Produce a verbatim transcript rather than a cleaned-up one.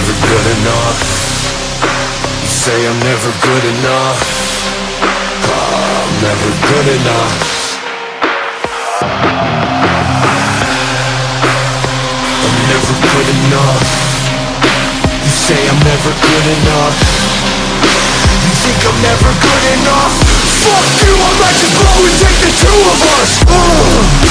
never good enough. You say I'm never good enough. I'm never good enough. I'm never good enough. You say I'm never good enough. You think I'm never good enough? Fuck you, I might just blow and take the two of us. Ugh.